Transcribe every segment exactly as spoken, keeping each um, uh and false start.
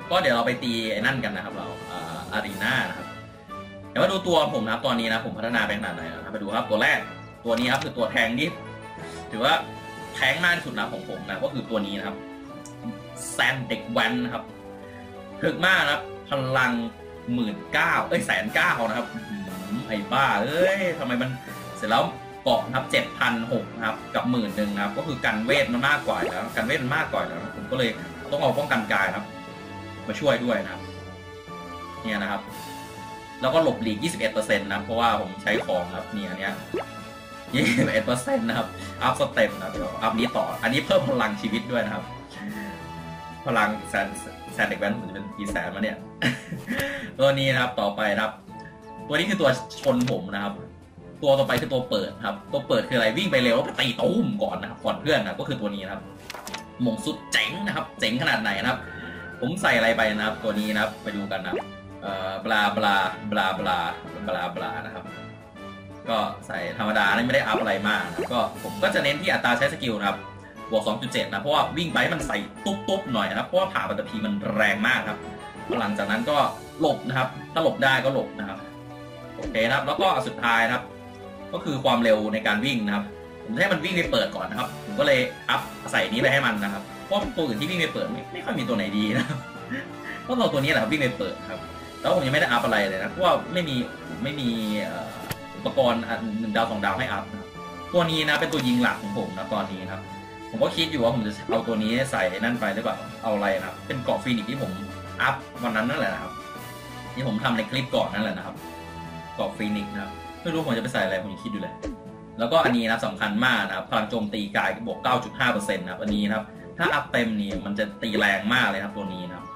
ก็เดี๋ยวเราไปตีไอ้นั่นกันนะครับเราอารีนานะครับเดี๋ยวมาดูตัวผมนะครับตอนนี้นะผมพัฒนาไปขนาดไหนนะครับไปดูครับตัวแรกตัวนี้ครับคือตัวแทงที่ถือว่าแทงมากที่สุดนะของผมนะก็คือตัวนี้นะครับแซนเด็กแวนนะครับถึกมากนะครับพลังหมื่นเก้าเอ้ยแสนเก้านะครับไอ้บ้าเอ้ยทำไมมันเสร็จแล้วเกาะนะครับเจ็ดพันหกนะครับกับหมื่นหนึ่งนะครับก็คือกันเวทมันมากกว่าแล้วกันเวทมันมากกว่าแล้วผมก็เลยต้องเอาป้องกันกายครับมาช่วยด้วยนะครับเนี่ยนะครับแล้วก็หลบหลีก ยี่สิบเอ็ดเปอร์เซ็นต์ นะเพราะว่าผมใช้ของครับเนี่ยเนี้ย ยี่สิบเอ็ดเปอร์เซ็นต์ นะครับอัพสเต็ปนะเดี๋ยวอัพนี้ต่ออันนี้เพิ่มพลังชีวิตด้วยนะครับพลังแซนแซนเด็กแว้นผมจะเป็นกี่แสนมาเนี่ยตัวนี้นะครับต่อไปครับตัวนี้คือตัวชนผมนะครับตัวต่อไปคือตัวเปิดครับตัวเปิดคืออะไรวิ่งไปเร็วไปตีตุ้มก่อนนะครับก่อนเพื่อนนะก็คือตัวนี้นะครับมงสุดเจ๋งนะครับเจ๋งขนาดไหนนะครับผมใส่อะไรไปนะครับตัวนี้นะครับไปดูกันนะเอ่อบลาบลาบลาบลาบลาบลานะครับก็ใส่ธรรมดาไม่ได้อัพอะไรมากนะก็ผมก็จะเน้นที่อัตราใช้สกิลนะครับบวก สองจุดเจ็ด นะเพราะว่าวิ่งไปมันใส่ตุ๊บๆหน่อยนะครับเพราะว่าผ่าปัตตภีมันแรงมากครับหลังจากนั้นก็หลบนะครับถ้าหลบได้ก็หลบนะครับโอเคนะครับแล้วก็สุดท้ายนะครับก็คือความเร็วในการวิ่งนะครับผมให้มันวิ่งไปเปิดก่อนนะครับผมก็เลยอัพใส่นี้ไปให้มันนะครับเพราะตัวอื่นที่วิ่งไปเปิดไม่ไม่ค่อยมีตัวไหนดีนะครับก็เอาตัวนี้แหละครับวิ่งไปเปิดครับแล้วผมยังไม่ได้อัพอะไรเลยนะเพราะว่าไม่มีไม่มีอุปกรณ์หนึ่งดาวสองดาวให้อัพตัวนี้นะเป็นตัวยิงหลักของผมนะตอนนี้ครับผมก็คิดอยู่ว่าผมจะเอาตัวนี้ใส่นั่นไปหรือเปล่าเอาอะไรนะครับเป็นเกาะฟีนิกซ์ที่ผมอัพวันนั้นนั่นแหละนะครับที่ผมทำในคลิปก่อนนั่นแหละนะครับเกาะฟีนิกซ์นะครับไม่รู้ผมจะไปใส่อะไรผมยังคิดอยู่เลยแล้วก็อันนี้นะสำคัญมากนะครับพลังโจมตีกายบวก เก้าจุดห้าเปอร์เซ็นต์ นะครับอันนี้นะครับถ้าอัพเต็มนี่มันจะตีแรงมากเลยครับตัวนี้นะครับ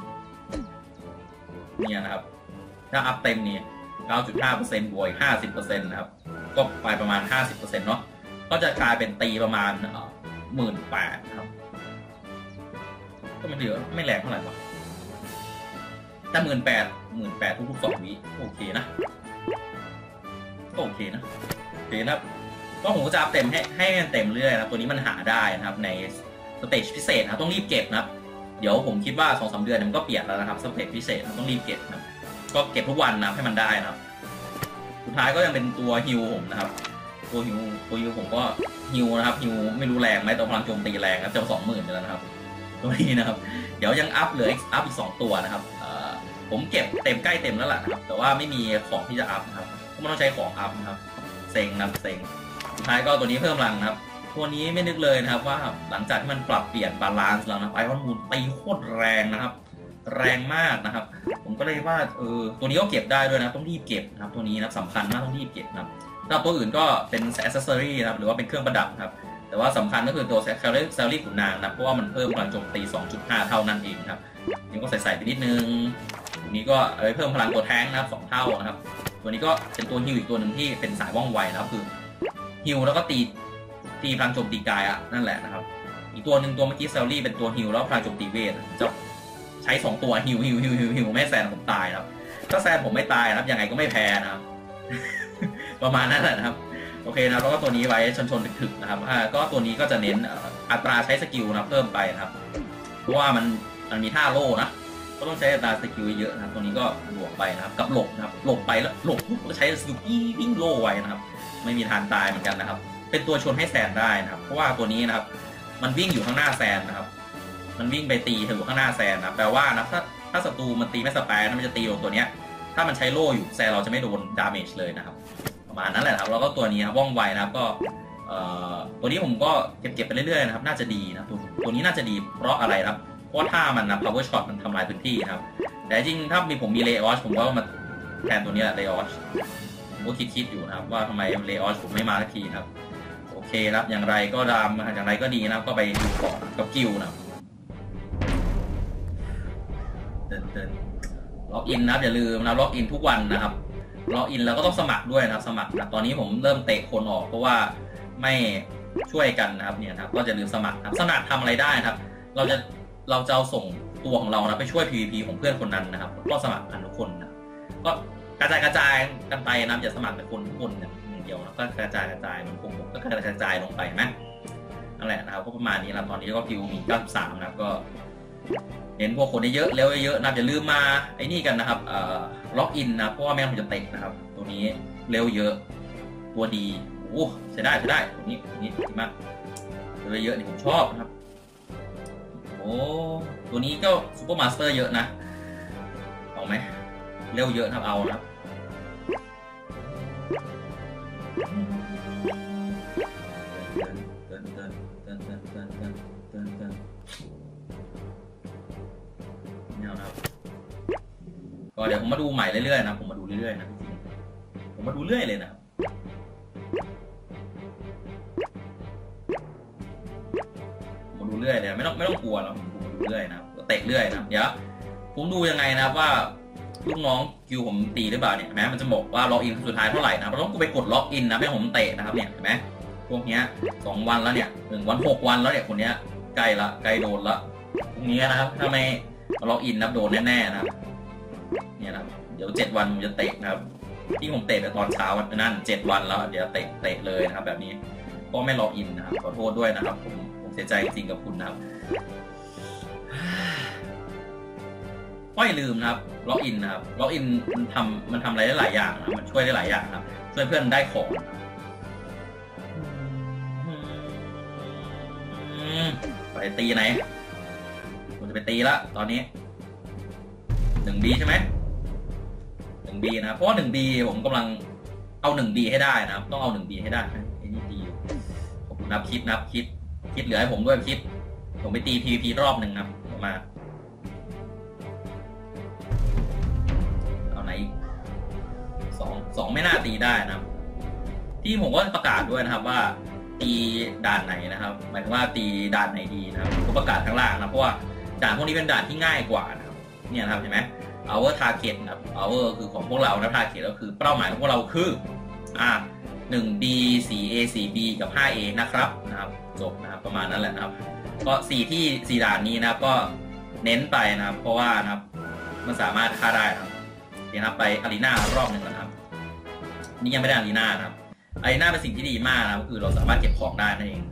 เนี่ยนะครับถ้าอัพเต็มนี่ เก้าจุดห้าเปอร์เซ็นต์ บวก ห้าสิบเปอร์เซ็นต์ นะครับก็ไปประมาณ ห้าสิบเปอร์เซ็นต์ เนาะก็จะกลายเป็นตีประมาณหมื่นแปดครับก็มันถือไม่แรงเท่าไหร่ป่ะแต่หมื่นแปดหมื่นแปดทุกๆสองวิโอเคนะก็โอเคนะโอเคนะครับก็ผมก็จะอัพเต็มให้ให้เต็มเรื่อยนะตัวนี้มันหาได้นะครับในสเตจพิเศษนะต้องรีบเก็บนะครับเดี๋ยวผมคิดว่า สองถึงสาม เดือนมันก็เปลี่ยนแล้วนะครับสเตจพิเศษต้องรีบเก็บนะก็เก็บทุกวันนะให้มันได้นะครับสุดท้ายก็ยังเป็นตัวฮิวผมนะครับตัวฮิวตัวฮิวผมก็ฮิวนะครับฮิวไม่รู้แรงไหมแต่พลังโจมตีแรงครับจะสองหมื่นแล้วนะครับตัวนี้นะครับเดี๋ยวยังอัพเหลืออัพอีกสองตัวนะครับผมเก็บเต็มใกล้เต็มแล้วล่ะนะครับแต่ว่าไม่มีของที่จะอัพนะครับก็ไม่ต้องใช้ของอัพนะครับเซ็งนะเซ็งสุดท้ายก็ตัวนี้เพิ่มพลังนะครับตัวนี้ไม่นึกเลยนะครับว่าหลังจากที่มันปรับเปลี่ยนบาลานซ์แล้วนะไอรอนมูนตีโคตรแรงนะครับแรงมากนะครับผมก็เลยว่าเออตัวนี้ก็เก็บได้ด้วยนะต้องรีบเก็บนะครับตัวนี้นะสำคัญมากต้องรีบเก็บนะครับสำหรับตัวอื่นก็เป็นแอคเซสซอรี่นะครับหรือว่าเป็นเครื่องประดับครับแต่ว่าสำคัญก็คือตัวแซลลี่แซลลี่ขุนนางนะเพราะว่ามันเพิ่มพลังโจมตี สองจุดห้า เท่านั้นเองครับนี่ก็ใส่ๆไปนิดนึงตัวนี้ก็เอาไปเพิ่มพลังตัวแท้งนะครับสองเท่านะครับตัวนี้ก็เป็นตัวฮิวอีกตัวหนึ่งที่เป็นสายว่องไวนะครับคือฮิวแล้วก็ตีตีพลังโจมตีกายอ่ะนั่นแหละนะครับอีกตัวหนึ่งตัวเมื่อกี้แซลลี่เป็นตัวฮิวแล้วพลังโจมตีเวทจะใช้สองตัวฮิวฮิวฮิวฮิวฮิวไม่แซนผมตายครับถ้าแซนผมไม่ตายนะครับยังไงก็ไม่แพ้นะครับ ประมาณนั้นแหละนะครับโอเคนะแล้วก็ตัวนี้ไว้ชนชนถึกๆนะครับอ่าก็ตัวนี้ก็จะเน้นอัตราใช้สกิลนะเพิ่มไปนะครับเพราะว่ามันมันมีท่าโล่นะก็ต้องใช้อัตราสกิลเยอะนะครับตัวนี้ก็บวกไปนะครับกับหลบนะครับหลบไปแล้วหลบก็ใช้สกิลวิ่งโล่ไว้นะครับไม่มีทางตายเหมือนกันนะครับเป็นตัวชนให้แซนได้นะครับเพราะว่าตัวนี้นะครับมันวิ่งอยู่ข้างหน้าแซนนะครับมันวิ่งไปตีถึงข้างหน้าแซนนะแปลว่านะถ้าถ้าศัตรูมันตีไม่สแปร์มันจะตีโดนตัวเนี้ยถ้ามันใช้โล่อยู่แซนเราจะไม่โดนดาเมจเลยนะครับประมาณนั้นแหละครับแล้วก็ตัวนี้ครับว่องไวนะครับก็ตัวนี้ผมก็เก็บๆไปเรื่อยๆนะครับน่าจะดีนะตัวตัวนี้น่าจะดีเพราะอะไรครับเพราะถ้ามันนะ power shot มันทำลายพื้นที่นะครับแต่จริงถ้ามีผมมีเลออชผมก็มาแทนตัวนี้แหละเลออชผมก็คิดๆอยู่นะครับว่าทำไมเลออชผมไม่มาสักทีครับโอเคครับอย่างไรก็ดามอย่างไรก็ดีนะครับก็ไปดูก่อนกับกิลนะครับเดินๆล็อกอินนะครับอย่าลืมนะล็อกอินทุกวันนะครับล็อกอินแล้วก็ต้องสมัครด้วยนะครับสมัครตอนนี้ผมเริ่มเตะคนออกเพราะว่าไม่ช่วยกันนะครับเนี่ยครับก็จะลืมสมัครครับสมัครทำอะไรได้ครับเราจะเราจะเอาส่งตัวของเรานะไปช่วย พี วี พี ของเพื่อนคนนั้นนะครับก็สมัครกันทุกคนนะก็กระจายกระจายกันไปนะอย่าสมัครแต่คนทุกคนอย่างเดียวนะก็กระจายกระจายมันคงก็กระจายกระจายลงไปนะนั่นแหละนะครับก็ประมาณนี้แล้วตอนนี้ก็คิวมีเก้าสิบสามนะครับก็เห็นพวกคนเยอะเร็วเยอะนะอย่าลืมมาไอ้นี่กันนะครับเอ่อล็อกอินนะเพราะว่าแม่งผมจะเตะนะครับตัวนี้เร็วเยอะตัวดีโอ้ใช้ได้ใช้ได้ตัวนี้ตัวนี้ดีมากเร็วเยอะนี่ผมชอบนะครับโอ้ตัวนี้ก็ซูเปอร์มาสเตอร์เยอะนะเอาไหมเร็วเยอะครับเอาครับก็เดี๋ยวผมมาดูใหม่เรื่อยๆนะผมมาดูเรื่อยๆนะผมมาดูเรื่อยเลยนะผมมาดูเรื่อยเลยไม่ต้องไม่ต้องกลัวนะผมดูเรื่อยนะเตะเรื่อยนะเดี๋ยวผมดูยังไงนะว่าลูกน้องคิวผมตีหรือเปล่าเนี่ยแม้มันจะบอกว่าล็อกอินสุดท้ายเท่าไหร่นะเราต้องไปกดล็อกอินนะไม่ผมเตะนะครับเนี่ยเห็นไหมพวกเนี้ยสองวันแล้วเนี่ยหนึ่งวันหกวันแล้วเนี่ยคนเนี้ยใกล้ละใกล้โดนละพวกนี้นะครับถ้าไม่ล็อกอินนะโดนแน่ๆนะครับเนี่ยนะเดี๋ยวเจ็ดวันผมจะเตะนะครับที่ผมเตะตอนเช้าวันนั้นเจ็ดวันแล้วเดี๋ยวเตะเตะเลยนะครับแบบนี้ก็ไม่ล็อกอินนะครับขอโทษด้วยนะครับผมผมเสียใจจริงกับคุณนะครับก็อย่าลืมนะครับล็อกอินนะครับล็อกอินมันทำมันทำอะไรได้หลายอย่างนะมันช่วยได้หลายอย่างนะครับช่วยเพื่อนได้ของไปตีไหนผมจะไปตีละตอนนี้หนึ่งบีใช่ไหมหนึ่งบีนะเพราะว่าหนึ่งบีผมกำลังเอาหนึ่งบีให้ได้นะครับต้องเอาหนึ่งบีให้ได้ไอ้นี่ดีขอบคุณนับคิดนับคิดคิดเหลือให้ผมด้วยคิดผมไปตี พี วี พี รอบหนึ่งครับมาเอาไหนอีกสองสองไม่น่าตีได้นะครับที่ผมก็ประกาศด้วยนะครับว่าตีด่านไหนนะครับหมายถึงว่าตีด่านไหนดีนะครับก็ประกาศข้างล่างนะเพราะว่าด่านพวกนี้เป็นด่านที่ง่ายกว่านะครับเนี่ยนะครับเห็นไหม our target นะครับ our คือของพวกเรานะ target ก็คือเป้าหมายของพวกเราคืออ่าหนึ่ง บี สี่ เอ สี่ บี กับ ห้า เอ นะครับนะครับจบนะครับประมาณนั้นแหละนะครับก็สี่ที่สี่ด่านนี้นะครับก็เน้นไปนะครับเพราะว่านะครับมันสามารถฆ่าได้นะครับเดี๋ยวนะครับไปอารีนารอบหนึ่งนะครับนี่ยังไม่ได้อารีนานะครับอารีนาเป็นสิ่งที่ดีมากนะครับก็คือเราสามารถเก็บของได้นั่นเอง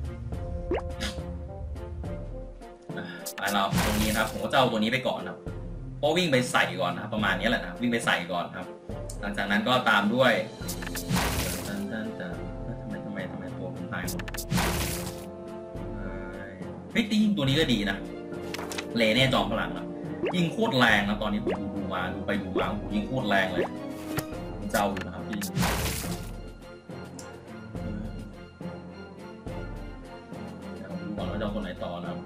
ไปเราตรงนี้นะครับผมก็จะเอาตัวนี้ไปก่อนนะครับเพราะวิ่งไปใส่ก่อนนะครับประมาณนี้แหละนะวิ่งไปใส่ก่อนครับหลังจากนั้นก็ตามด้วยทำไมทำไมทำไมตัวผมหายหมดเฮ้ยตียิงตัวนี้ก็ดีนะเลเน่จอมพลังนะยิงโคตรแรงนะตอนนี้ผมดูดูมาดูไปดูมาผมยิงโคตรแรงเลยผมเจ้าอยู่นะครับพี่ดูก่อนว่าจะคนไหนต่อนะครับ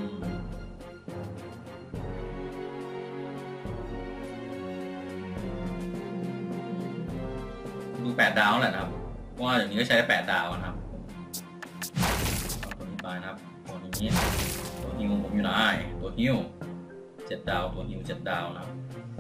ดูแปดดาวแหละนะครับว่าอย่างนี้ก็ใช้ได้แปดดาวนะครับตัวนี้ไปนะครับตัวนี้ตัวฮิวผมอยู่ไหนตัวฮิวเจ็ดดาวตัวฮิวเจ็ดดาวนะครับ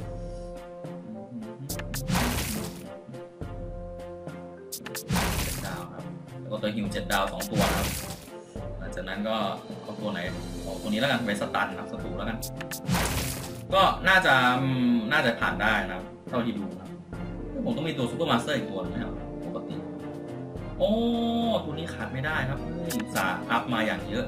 เจ็ดดาวครับแล้วก็ตัวฮิวเจ็ดดาวสองตัวครับหลังจากนั้นก็เอาตัวไหนเอาตัวนี้แล้วกันไปสตันนะครับสตูแล้วกันก็น่าจะน่าจะผ่านได้นะครับเท่าที่ดูนะผมต้องมีตัวซูเปอร์มาสเตอร์อีกตัวนึงนะครับปกติโอ้ตัวนี้ขาดไม่ได้ครับอุตส่าห์อัพมาอย่างเยอะ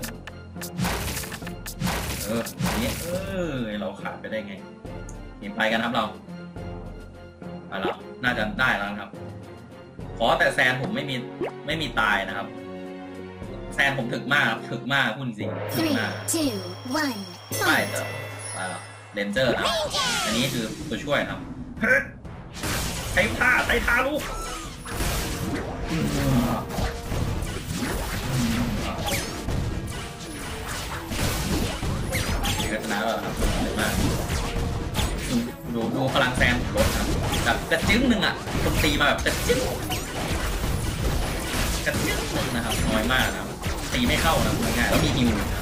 เออตัวนี้เออเราขาดไปได้ไงเห็นไปกันครับเราไปแล้วน่าจะได้แล้วครับขอแต่แซนผมไม่มีไม่มีตายนะครับแซนผมถึกมากถึกมากพูดจริงถึกมากไปเถอะไปแล้วเรนเจอร์นะอันนี้คือตัวช่วยครับใช้ท่าใช้ท่าลูกนี่ก็ชนะแล้วครับเยอะมากดูดูพลังแซมลดครับแบบกระจึ้งหนึ่งอ่ะคนตีมาแบบกระจึ้งกระจึ้งหนึ่งนะครับน้อยมากนะครับตีไม่เข้านะง่ายๆแล้วมีฮิวนะครับ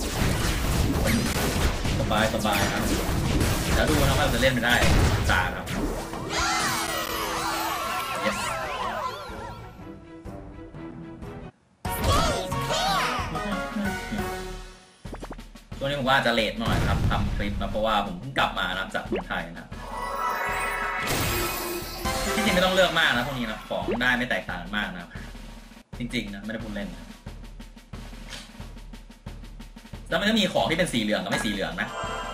สบายสบายครับแล้วดูนะว่าจะเล่นไม่ได้จ่าครับช่วงนี้ผมว่าจะเลทหน่อยครับทำคลิปนะเพราะว่าผมเพิ่งกลับมานะจากเมืองไทยนะที่จริงไม่ต้องเลือกมากนะพวกนี้นะของได้ไม่แตกต่างกันมากนะจริงๆนะไม่ได้พูดเล่นแล้วมันก็มีของที่เป็นสีเหลืองกับไม่สีเหลืองนะ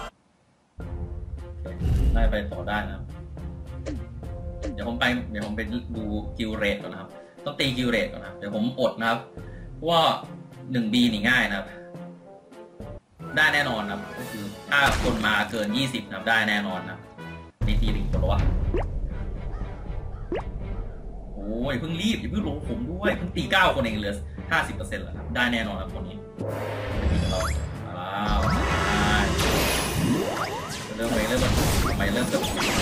ได้ไปต่อได้นะครับเดี๋ยวผมไปเดี๋ยวผมไปดูกิลเรทก่อนนะครับต้องตีกิลเรทก่อนนะเดี๋ยวผมอดนะครับเพราะว่าหนึ่งบีนี่ง่ายนะครับได้แน่นอนนะครับก็คือถ้าคนมาเกินยี่สิบนะครับได้แน่นอนนะนี่ตีหนึ่งคนหรอวะโอ้ยเพิ่งรีบอย่าเพิ่งลงผมด้วยเพิ่งตีเก้าคนเองเหลือห้าสิบเปอร์เซ็นต์แล้วครับได้แน่นอนครับคนนี้เราแล้วเริ่มไปเริ่มไปเริ่มจะ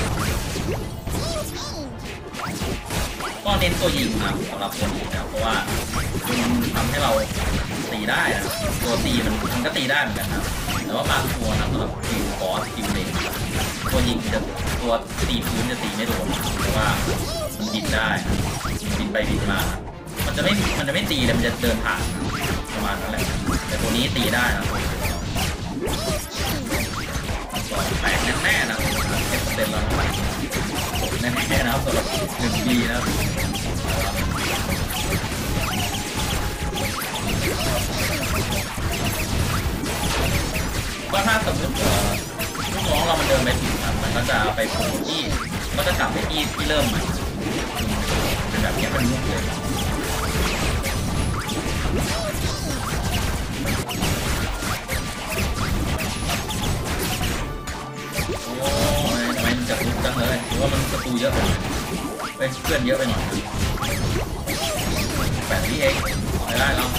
ก็เน้นตัวยิงนะสำหรับตัวยิงนะเพราะว่ามันทำให้เราตีได้นะตัวตีมันมันก็ตีได้เหมือนกันนะแต่ว่าบางตัวนะสำหรับคิวฟอสคิวเลนตัวยิงจะตัวตีพื้นจะตีไม่โดนเพราะว่ามันบินได้บินไปบินมามันจะไม่มันจะไม่ตีแต่มันจะเดินผ่านประมาณนั้นแหละแต่ตัวนี้ตีได้นะต่อยแตกแน่ๆนะเจ็ดเปอร์เซ็นต์แล้วนะแน่ๆนะครับสำหรับหนึ่งปีนะครับก็ถ้าสมมติลูกน้องเรามันเดินไปถึงนะมันก็จะไปโผล่ที่ก็จะกลับไปที่ที่เริ่มใหม่เป็นแบบนี้มันยุ่งเลยโอ้ยทำไมมันจะลุกจังเลยหรือว่ามันประตูเยอะไปไปเพื่อนเยอะไปหน่อยแบบนี้เองไม่ได้แล้ว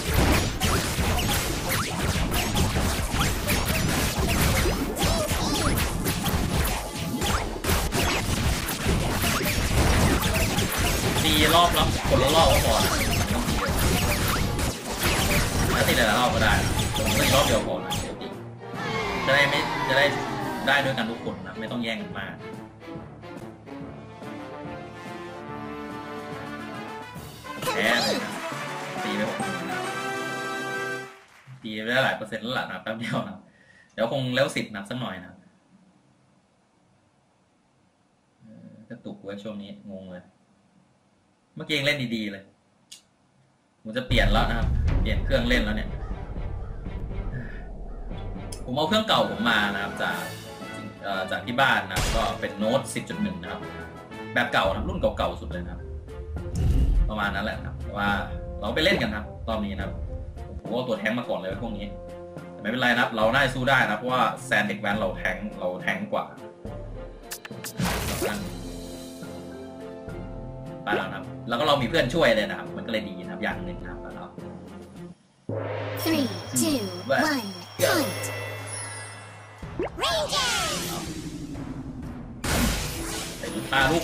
ตีรอบรับคนละรอบก็พอนะถ้าตีหลายรอบก็ได้ผมตีรอบเดียวพอนะเดี๋ยวตีจะได้ไม่จะได้ได้ด้วยกันทุกคนนะไม่ต้องแย่งกันมากแพ้เลยตีไปหกตีไปได้หลายเปอร์เซ็นต์แล้วล่ะนะแป๊บเดียวนะเดี๋ยวคงเลี้ยวสิบนับสักหน่อยนะกระตุกเว้ยช่วงนี้งงเลยเมื่อกี้ยังเล่นดีๆเลยผมจะเปลี่ยนแล้วนะครับเปลี่ยนเครื่องเล่นแล้วเนี่ยผมเอาเครื่องเก่าผมมานะครับจากจากที่บ้านนะก็เป็นโน้ต สิบจุดหนึ่ง นะครับแบบเก่านะรุ่นเก่าๆสุดเลยนะครับประมาณนั้นแหละครับว่าเราไปเล่นกันครับตอนนี้นะครับผมเอาตัวแทงมาก่อนเลยพวกนี้แต่ไม่เป็นไรนะครับเราได้สู้ได้นะเพราะว่าแซนเด็กแวนเราแทงเราแทงกว่าไปแล้วนะครับแล้วก็เรามีเพื่อนช่วยเลยนะครับมันก็เลยดีนะครับอย่างหนึ่งนะครับแล้ว three two one fight Ranger ไปดูตาลูก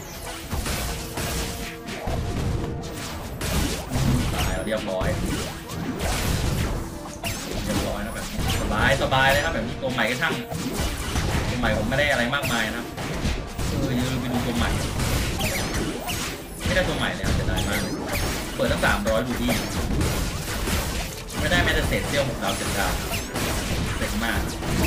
ตายแล้วเรียบร้อยเรียบร้อยนะแบบสบายสบายเลยครับแบบนี้ตัวใหม่ก็ช่างตัวใหม่ผมไม่ได้อะไรมากมายนะครับเออยืนไปดูตัวใหม่ไม่ได้ตัวใหม่เลยจะได้มากเปิดตั้งสามร้อยดูดีไม่ได้แม้แต่เศษเสี้ยวของเราเจ็ดดาวเซ็งมาก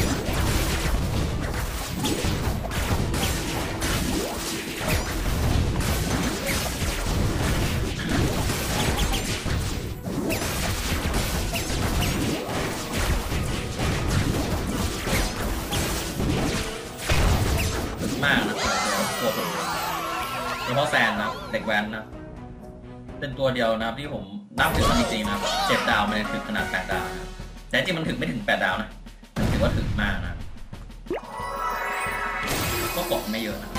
มากนะตัวผมเฉพาะแซนนะเด็กแวนนะเป็นตัวเดียวนะที่ผมนับถือมันจริงๆนะเจ็ดดาวมันถึงขนาดแปดดาวนะแต่จริงมันถึงไม่ถึงแปดดาวนะมันถือว่าถึงมากนะก็เกาะไม่เยอะนะ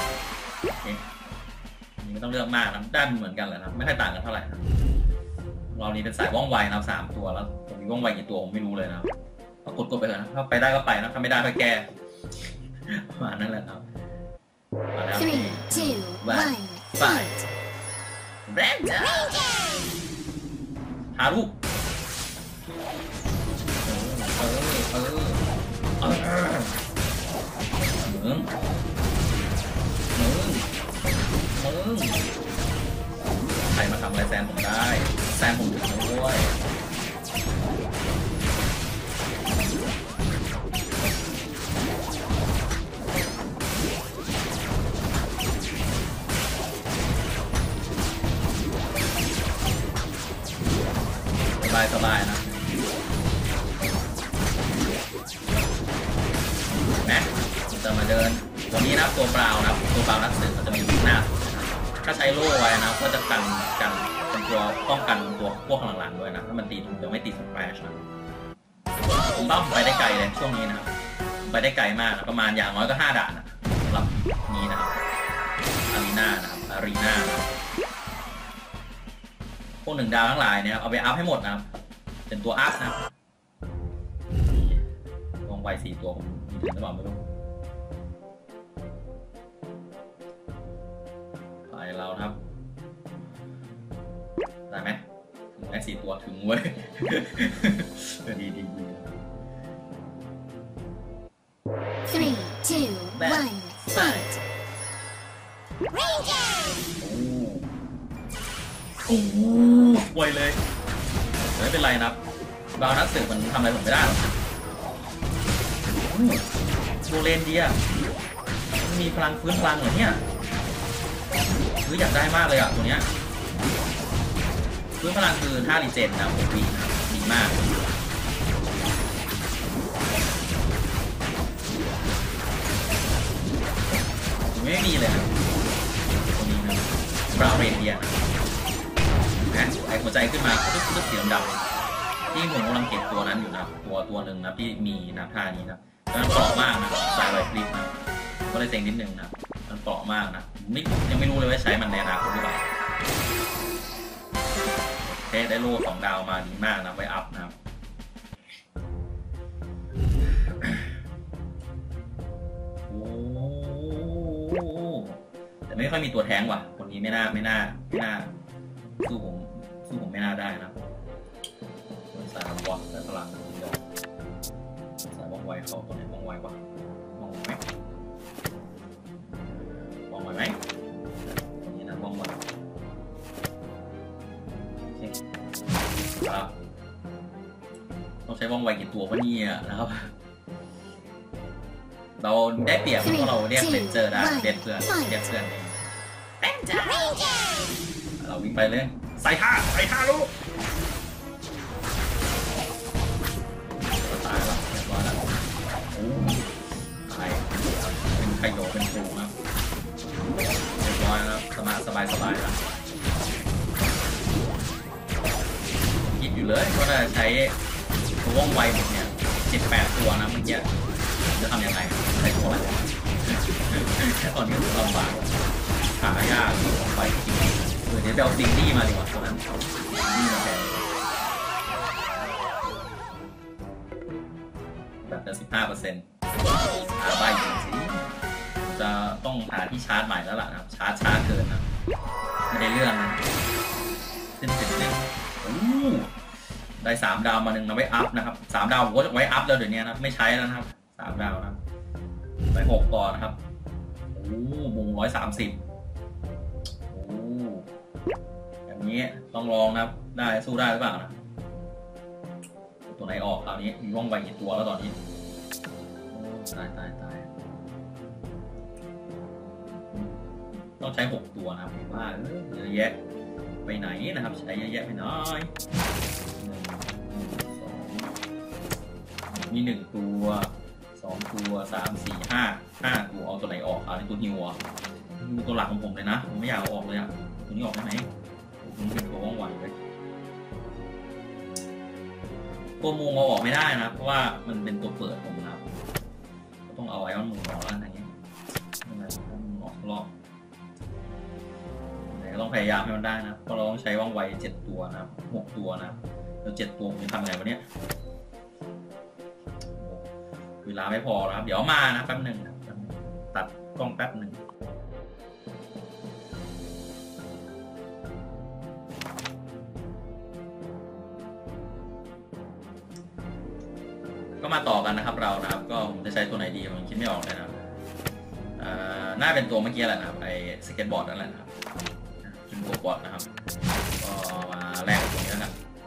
นี่ไม่ต้องเลือกมากนะได้เหมือนกันแหละนะไม่ค่อยต่างกันเท่าไหร่นะเรานี้เป็นสายว่องไวนะสามตัวแล้วผมมีว่องไวกี่ตัวผมไม่รู้เลยนะกดกดไปเถอะนะถ้าไปได้ก็ไปนะถ้าไม่ได้ก็แก้ประมาณนั้นแหละครับ three two one fight Ranger หาลูกเออเออเออเออมึงมึงมึงใครมาทำอะไรแซมผมได้แซมผมถึงด้วยสบายสบายนะแม็กจะจะมาเดินตัวนี้นะตัวเปล่านะตัวเปล่านักสืบมันจะมาอยู่หน้าถ้าใช้โล่ไว้นะก็จะกันกันเป็นตัวป้องกันตัวพวกหลังๆด้วยนะถ้ามันตีจะไม่ตีสแปรชนะผมบ้าไปได้ไกลเลยช่วงนี้นะครับไปได้ไกลมากนะประมาณอย่างน้อยก็ห้าด่านนะสำหรับนี้นะครับอารีนานะครับอารีนาพวกหนึ่งดาวทั้งหลายเนี่ยเอาไปอัพให้หมดนะครับเป็นตัวอัพนะลงไวสี่ตัวผมมีถึงหรือเปล่าไม่รู้ไปเราครับได้ไหมถึงแค่สี่ตัวถึงเว้ยดีดีดี three two one fight Ranger โอ้โหไวเลยไม่เป็นไรนะครับบาวนักสืบมันทำอะไรผมไม่ได้หรอกตัวเลนเดียมันมีพลังฟื้นพลังเหรอเนี่ยคืออยากได้มากเลยอ่ะตัวเนี้ยฟื้นพลังคือท่ารีเจนนะผมดีดีมากไม่มีเลยนะตัวนี้นะบราวเรนเดียนะไอหัวใจขึ้นมาก็คือสีดำๆที่ผมกำลังเก็บตัวนั้นอยู่นะตัวตัวหนึ่งนะที่มีน้ำท่านี้นะมันเปราะมากนะสายไวฟลิปนะก็เลยเซ็งนิดนึงนะมันเปราะมากนะไม่ยังไม่รู้เลยว่าใช้มันในอนาคตหรือเปล่าเทสได้โล่สองดาวมาดีมากนะไว้อัพนะครับโอ้แต่ไม่ค่อยมีตัวแท้งว่ะคนนี้ไม่น่าไม่น่าไม่น่าสู้ผมสู้ผมไม่น่าได้นะสายวัดสายพลังเดียวสายว่องไวเขาตัวไหนว่องไววะว่องไวไหมว่องไวไหมตัวนี้นะว่องไวโอเคครับต้องใช้ว่องไวกี่ตัววะเนี่ยนะครับเราได้เปรียบเพราะเราเรียกเลนเจอร์ได้เรียกเพื่อนเรียกเพื่อนเองเราวิ่งไปเลยใส่ท่าใส่ท่าลูกตายแล้วเรียบร้อยแล้วโอ้ตายเป็นไคโดเป็นปูนะเรียบร้อยแล้วสบายสบายสบายแล้วคิดอยู่เลยก็ได้ใช้ตัวว่องไวหมดเนี่ยเจ็ดแปดตัวนะเมื่อกี้จะทำยังไงใช้ตัวอะไรแค่ตอนนี้ลำบากหายากว่องไวจริงเออเดี๋ยวไปเอาซิงดี้มาดีกว่าตัวนั้นนี่มาแทนแบบจะสิบห้าเปอร์เซ็นต์หาใบจริงสิจะต้องหาที่ชาร์จใหม่แล้วล่ะนะครับชาร์จช้าเกินนะไม่ได้เรื่องนะเส้นเส้นเส้นโอ้ได้สามดาวมาหนึ่งนะไว้อัพนะครับสามดาวผมก็ไว้อัพแล้วเดี๋ยวนี้นะไม่ใช้แล้วนะครับสามดาวนะไว้หกต่อนะครับโอ้มุงร้อยสามสิบโอ้แบบนี้ต้องลองนะครับได้สู้ได้หรือเปล่านะตัวไหนออกคราวนี้มีว่องไวกี่ตัวแล้วตอนนี้ตายตายตายต้องใช้หกตัวนะผมว่าเยอะแยะไปไหนนะครับใช้เยอะแยะไปน้อยหนึ่งสองมีหนึ่งตัวสองตัวสามสี่ห้าห้าตัวเอาตัวไหนออกเอาในตัวฮิวอ่ะดูตัวหลักของผมเลยนะผมไม่อยากเอาออกเลยอ่ะตัวนี้ออกได้ไหมผมเป็นตัวว่องไวเลยตัวมูงเอาออกไม่ได้นะเพราะว่ามันเป็นตัวเปิดผมนะก็ต้องเอาไว้ว่ามูงออกแล้วอะไรเงี้ยไม่ได้ต้องมูงออกรอบแต่ก็ต้องพยายามให้มันได้นะเพราะเราต้องใช้ว่องไวเจ็ดตัวนะหกตัวนะแล้วเจ็ดตัวจะทำไงวะเนี้ยเวลาไม่พอแล้วครับเดี๋ยวมานะแป๊บหนึ่งตัดกล้องแป๊บหนึ่งก็มาต่อกันนะครับเรานะครับก็ผมจะใช้ตัวไหนดีผมคิดไม่ออกเลยนะครับน่าเป็นตัวเมื่อกี้แหละนะครับไอ้สเก็ตบอร์ดนั่นแหละนะครับเป็นตัวบอร์ดนะครับก็มาแลกกับตัวนี้แล้วกัน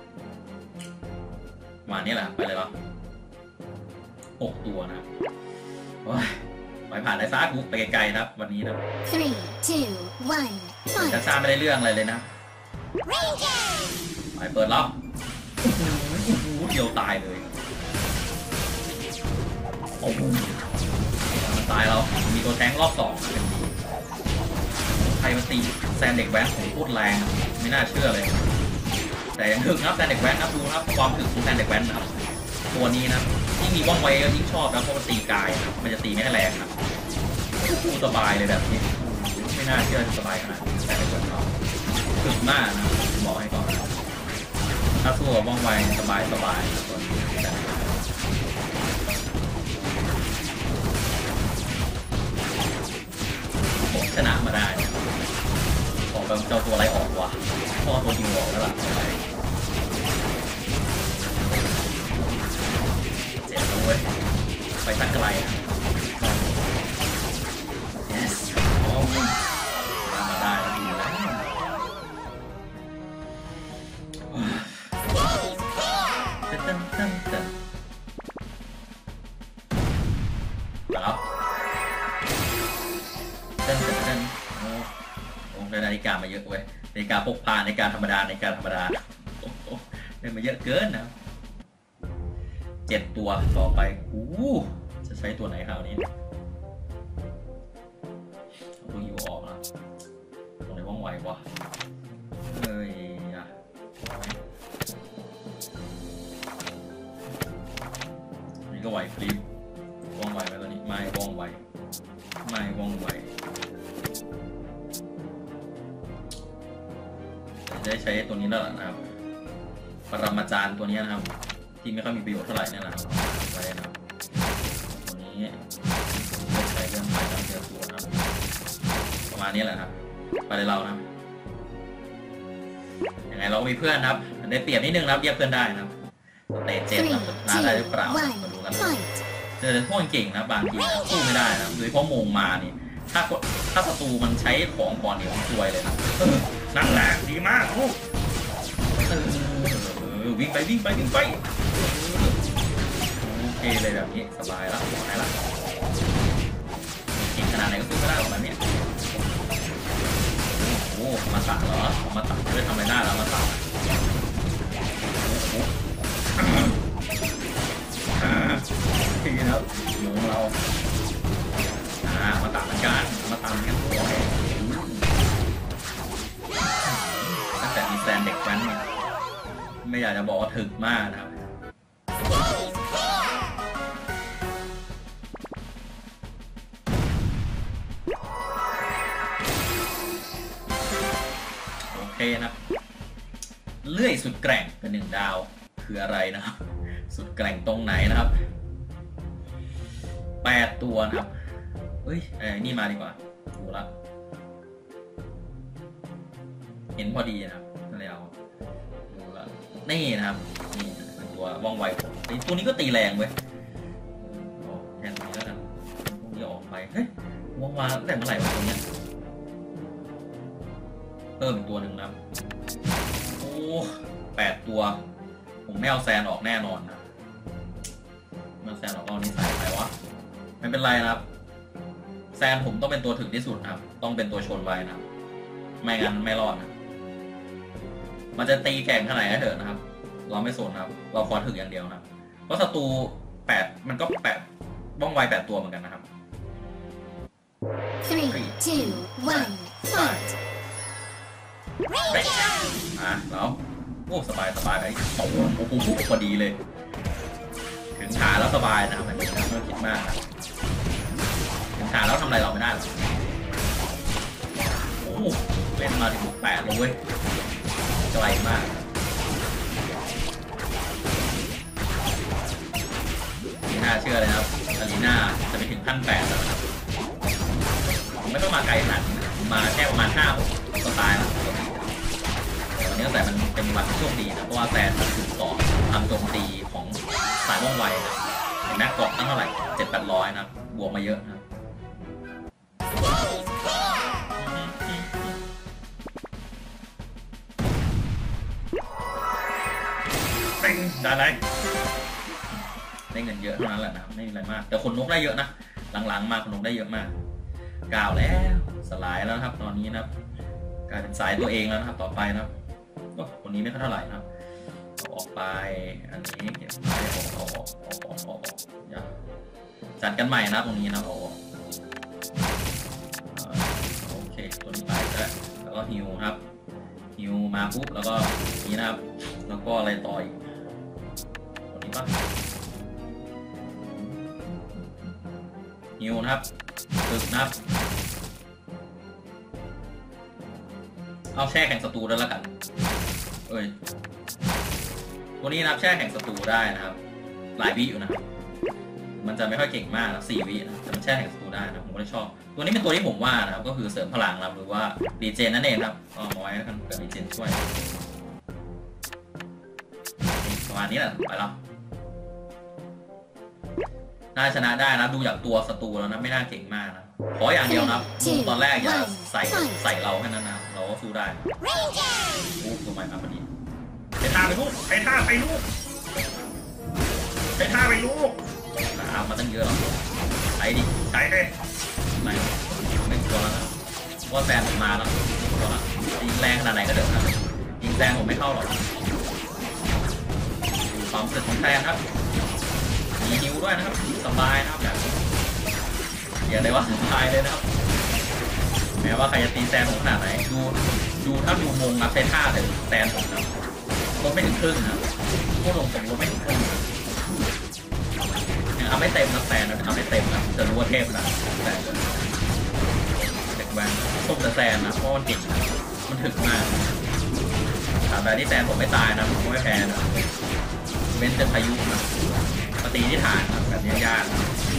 มานี่แหละไปเลยเนาะหกตัวนะไปผ่านได้ซ่ากูไปไกลๆนะครับวันนี้นะ three two one ช้าช้าไม่ได้เรื่องอะไรเลยนะไปเปิดล็อกเดียวตายเลยโอ้โหตายเรามีตัวแทงรอบสองเป็นดีใครมาตีแซนเด็กแว้นผมพูดแรงไม่น่าเชื่อเลยแต่ยังถึงครับแซนเด็กแว้นครับดูครับความถึงของแซนเด็กแว้นนะครับตัวนี้นะยิ่งมีว่องไวก็ยิ่งชอบนะเพราะมันตีกายนะมันจะตีไม่ให้แรงนะพูดสบายเลยแบบนี้ไม่น่าเชื่อสบายขนาดนี้แต่ในส่วนเขาถึงมากนะบอกให้ก่อนถ้าสู้กับว่องไวสบายสบายตัวนี้ผมชนะมาได้ของแบบเจ้าตัวอะไรออกวะพ่อตัวยิงออกแล้วล่ะเจ็บเลยไปตั้งไกลอ่ะ yes มาได้แล้วดีแล้วตึ้งตึ้งตึ้งตึ้งแล้วตึ้งตึ้งตึ้งโอ้โหได้นาฬิกามาเยอะเว้ยนาฬิกาพกพาในการธรรมดาในการธรรมดาโอ้โหได้มาเยอะเกินนะเจ็ดตัวต่อไปอู้จะใช้ตัวไหนคราวนี้เอาตัวยูออกนะตรงไหนว่องไววะเฮ้ยอะนี่ก็ไหวฟลิปว่องไวไหมตัวนี้ไม่ว่องไวไม่ว่องไวจะได้ใช้ตัวนี้แล้วนะครับปรมาจารย์ตัวนี้นะครับที่ไม่ค่อยมีประโยชน์เท่าไหร่นี่แหละไว้นะครับตัวนี้เลือกใช้เรื่องไปการเจอตัวนะครับประมาณนี้แหละครับไปเลยเรานะยังไงเรามีเพื่อนครับได้เปรียบนิดนึงนะครับเรียกเพื่อนได้นะครับสเตจเจ็ดนะชนะได้หรือเปล่ามาดูกันเจอพวกเก่งนะบางทีสู้ไม่ได้นะโดยเฉพาะโมงมานี่ถ้าถ้าศัตรูมันใช้ของก่อนเนี่ยมันซวยเลยนะนั่นแหละดีมากลูกวิ่งไปวิ่งไปวิ่งไปโอเคเลยแบบนี้สบายแล้วสบายแล้วกินขนาดไหนก็สู้ไม่ได้หรอกแบบนี้โอ้มาตัดเหรอมาตัดเพื่อทำอะไรได้แล้วมาตัดทีนะครับหนูเราอ่ามาตัดเหมือนกันมาตัดเหมือนกันโอ้ยตั้งแต่มีแซนเด็กแว้นเนี่ยไม่อยากจะบอกว่าถึกมากนะครับโอเคนะเลื่อยสุดแกร่งเป็นหนึ่งดาวคืออะไรนะครับสุดแกร่งตรงไหนนะครับแปดตัวนะครับเฮ้ยไอ้นี่มาดีกว่าดูละเห็นพอดีนะครับแล้วดูละนี่นะครับนี่เป็นตัวว่องไวผมตัวนี้ก็ตีแรงเว้ยแทนนี้แล้วกันพวกนี้ออกไปเฮ้ยว่องไวแต่เมื่อไหร่วะตัวเนี้ยเพิ่มอีกตัวหนึ่งนะครับโอ้แปดตัวผมไม่เอาแซนออกแน่นอนนะมาแซนออกเอานี้ใส่ไปวะไม่เป็นไรนะครับแซนผมต้องเป็นตัวถึงที่สุดนะครับต้องเป็นตัวชนไว้นะไม่งั้นไม่รอดนะมันจะตีแข่งขนาดไหนก็เถอะนะครับเราไม่สนครับเราขอถึงอย่างเดียวนะเพราะศัตรูแปดมันก็แปดบ้องไวแปดตัวเหมือนกันนะครับ three two one fight อ่ะแล้วโอ้สบายสบายไปโอ้โหโอ้โหพอดีเลยถึงขาแล้วสบายนะครับไม่ต้องคิดมากนะถึงขาแล้วทำอะไรเราไม่ได้หรอกโอ้เล่นมาถึงแปดเลยเว้ยไกลมากไม่น่าเชื่อเลยนะครับอารีนาจะไปถึงขั้นแปดแล้วนะครับไม่ต้องมาไกลขนาดนี้มาแค่ประมาณห้าก็ตายแล้ววันนี้แต่มันเป็นวันโชคดีนะเพราะว่าแซนมันถูกต่อทำโจมตีของสายว่องไวนะเห็นไหมเกาะตั้งเท่าไหร่เจ็ดแปดร้อยนะบวกมาเยอะนะได้เลยได้เงินเยอะเท่านั้นแหละนะไม่มีอะไรมากแต่คนนกได้เยอะนะหลังๆมาคนนกได้เยอะมากก้าวแล้วสลายแล้วครับตอนนี้นะครับกลายเป็นสายตัวเองแล้วนะครับต่อไปนะครับก็คนนี้ไม่เท่าไหร่นะครับเอาออกไปอันนี้เก็บไปเอาออกเอาออกเอาออกอย่าจัดกันใหม่นะตรงนี้นะเอาออกตัวนี้ไปแล้วก็ฮิวครับฮิวมาปุ๊บแล้วก็นี้นะครับแล้วก็อะไรต่ออีกตัวนี้ปะฮิวนะครับตึกนะครับเอาแช่แข่งศัตรูแล้วละกันเอ้ยตัวนี้นะครับแช่แข่งศัตรูได้นะครับหลายวิอยู่นะครับมันจะไม่ค่อยเก่งมากนะสี่วินะแต่มันแช่แข่งศัตรูได้นะผมก็ได้ชอบตัวนี้เป็นตัวที่ผมว่านะครับก็คือเสริมพลังนะครับหรือว่าดีเจนนั่นเองครับก็เอามาไว้แล้วกันเกิดดีเจนช่วยประมาณนี้แหละไปแล้วน่าชนะได้นะดูจากตัวศัตรูแล้วนะไม่น่าเก่งมากนะขออย่างเดียวนะตอนแรกอย่าใส่ใส่เราแค่นั้นนะเราก็สู้ได้ปุ๊บตัวใหม่มาพอดีใช้ท่าไปลูกใช้ท่าไปลูกใช้ท่าไปลูกนะครับมาตั้งเยอะหรอกใช้ดิใช้เลยไม่ไม่กลัวแล้วนะว่าแซนผมมาแล้วกลัวแล้วยิงแรงขนาดไหนก็เดินนะยิงแซนผมไม่เข้าหรอกความสึกของแซนครับมีฮิวด้วยนะครับสบายนะครับแบบอย่าได้ว่าสบายเลยนะครับแม้ว่าใครจะตีแซนผมขนาดไหนดูดูถ้าดูมงนับเซท่าแต่แซนผมนะลดไม่ถึงครึ่งนะพวกลงผมลดไม่ถึงครึ่งยังเอาไม่เต็มนะแซนนะเอาไม่เต็มนะจะรู้ว่าเทพนะแซนเด็กแวนส้มแต่แซนนะเพราะมันเก่งนะมันถึกมากถามแต่ที่แซนผมไม่ตายนะผมไม่แพ้นะเว้นจะพายุนะปฏิที่ฐานนะแบบนี้ยาก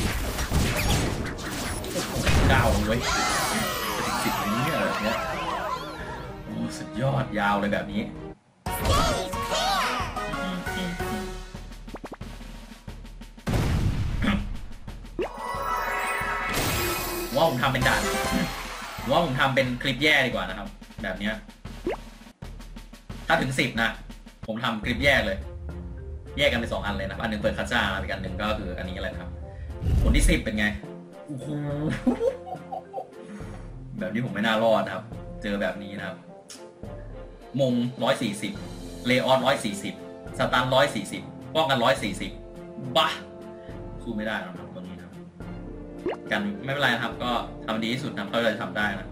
เก้าเลยสิบสิบนี้อะไรแบบนี้โอ้สุดยอดยาวเลยแบบนี้ว่าผมทำเป็นด่านว่าผมทำเป็นคลิปแย่ดีกว่านะครับแบบนี้ถ้าถึงสิบนะผมทำคลิปแย่เลยแยกกันเป็นสองอันเลยนะอันหนึ่งเปิดคาจ้าอีกอันหนึ่งก็คืออันนี้อะไรครับผลที่สิบเป็นไงโอ้โหแบบนี้ผมไม่น่ารอดนะครับเจอแบบนี้นะครับมงร้อยสี่สิบเลออนร้อยสี่สิบสตันร้อยสี่สิบป้องกันร้อยสี่สิบบ้าสู้ไม่ได้นะครับตัวนี้นะกันไม่เป็นไรนะครับก็ทำดีที่สุดนะเท่าที่จะทำได้นะ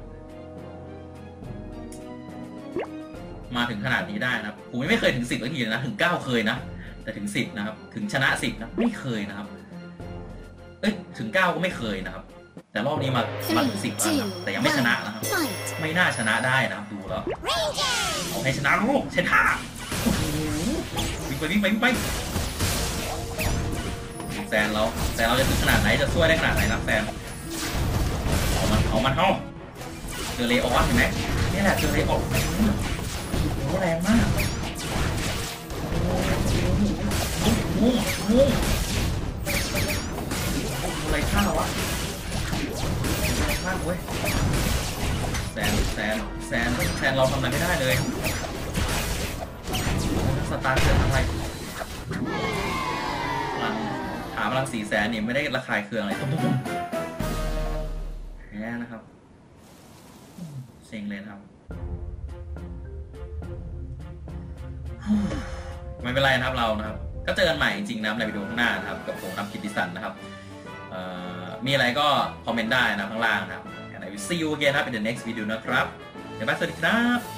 มาถึงขนาดนี้ได้นะครับผมไม่เคยถึงสิบนาทีนะถึงเก้าเคยนะแต่ถึงสิบนะครับถึงชนะสิบนะไม่เคยนะครับเอ้ยถึงเก้าก็ไม่เคยนะครับแต่รอบนี้มามาถึงสิบแล้วนะแต่ยังไม่ชนะนะครับไม่น่าชนะได้นะครับดูแล้วเอาให้ชนะลูกเชนท่าวิ่งไปวิ่งไปวิ่งไปแซนเราแซนเราจะถึงขนาดไหนจะช่วยได้ขนาดไหนนะแซนเอามันเอามันเข้าเจอเลออนเห็นไหมนี่แหละเจอเลออนโอ้แรงมากมุ่งมุ่งอะไรข้าวะอะไรข้าวเว้ยแซนแซนแซนแซนเราทำอะไรไม่ได้เลยสตาร์เกิดอะไรพลังถามพลังสี่แสนนี่ไม่ได้ระคายเคืองอะไรตุ้มตุ้มแพ้นะครับเซ็งเลยครับไม่เป็นไรนะครับเรานะครับก็เจอกันใหม่จริงๆนะในวิดีโอข้างหน้านะครับกับผมนำกิตติสันนะครับมีอะไรก็คอมเมนต์ได้นะข้างล่างนะครับ and I will see you again นะครับ in the next video นะครับเดี๋ยวไปสวัสดีครับ